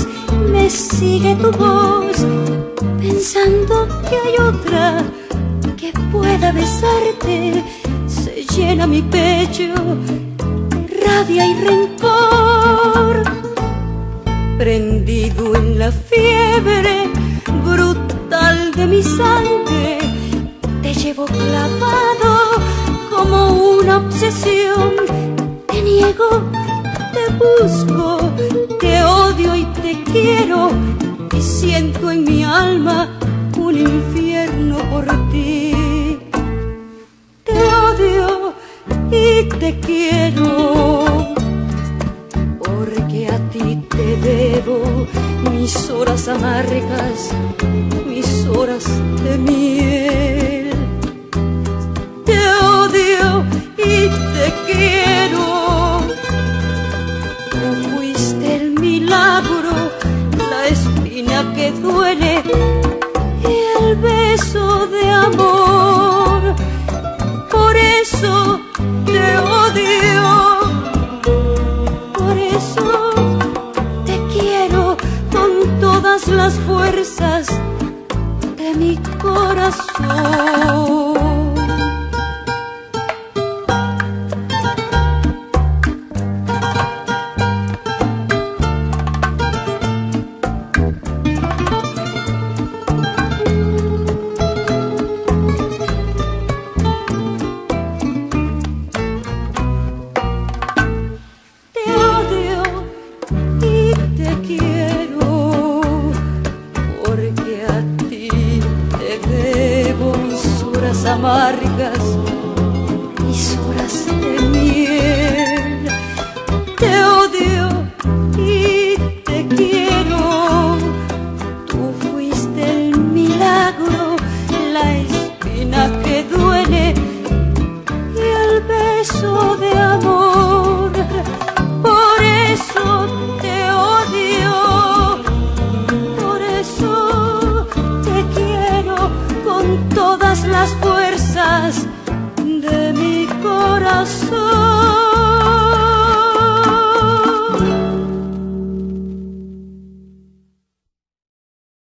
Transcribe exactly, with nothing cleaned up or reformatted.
me sigue tu voz, pensando que hay otra que pueda besarte. Se llena mi pecho de rabia y rencor, prendido en la fiebre brutal de mi sangre. Te llevo clavado como una obsesión. Te niego, te busco, te odio y te quiero, y siento en mi alma un infierno por ti. Te odio y te quiero, porque a ti te debo mis horas amargas, mis horas de miel. Te odio y te quiero, tú fuiste el milagro, la espina que duele y el beso de amor. Por eso te odio, por eso te quiero con todas las fuerzas de mi corazón. Amargas,